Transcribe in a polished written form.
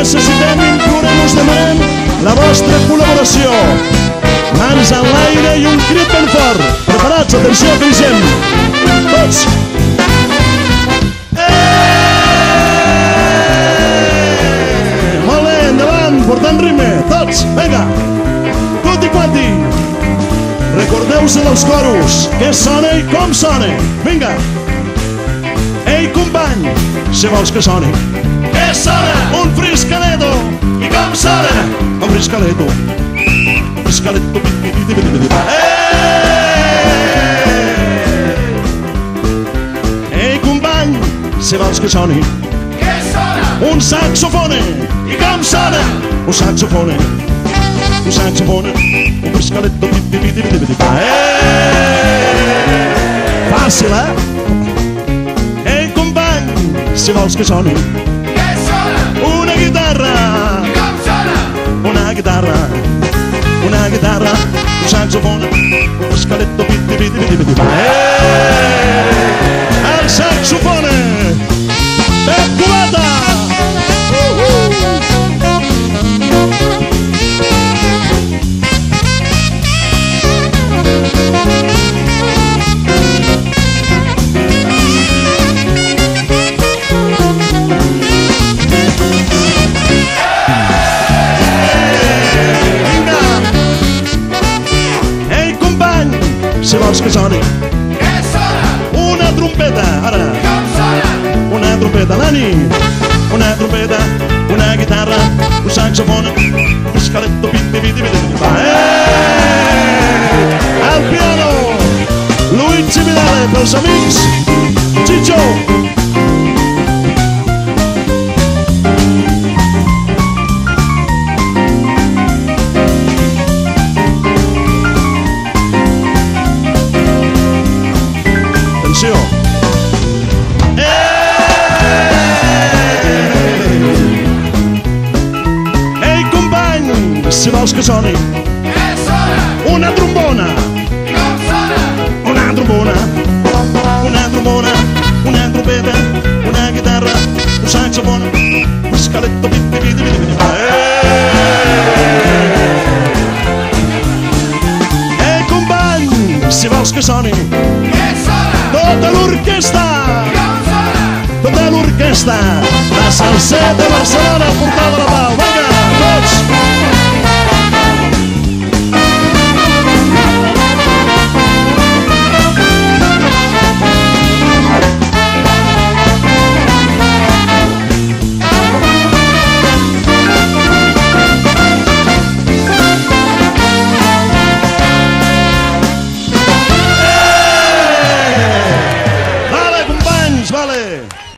necessitem, implorem, us demanem la vostra col·laboració. Mans en l'aire i un crit ben fort. Preparats? Atenció, que hi gent. Tots. Molt bé, endavant, portant ritme. Tots, vinga. Tutti quanti. Recordeu-se dels coros. Què sona i com sona. Vinga. Ei, company, si vols que soni. Què sona? Un friscaletto. I com sona? Un friscaletto. Friscaletto. Ei, company, si vols que soni. Què sona? Un saxofone. I com sona? Un saxofone. Un saxofone. Un friscaletto. Fàcil, Ei, company, si vols que soni. Què sona? Una guitarra. I com sona? Una guitarra. Una guitarra. Un saxofone. Un friscaletto. El saxofone. Pep Culata. Si vols que soni. Què sona? Una trompeta, ara. I com sona? Una trompeta, Dani. Una trompeta, una guitarra, un saxofone, un friscaletto, al piano, Luigi Vidale, pels amics, Chicho. Atenció. Ei, company, si vols que soni. Què sona? Una trombona. I com sona? Una trombona. Una trombona. Una trompeta. Una guitarra. Un saxofone. Un scaletto. Ei, company, si vols que soni. Què sona? Tota l'orquestra. I com sona? Tota l'orquestra. La Salseta Barcelona, Portal de la Pau.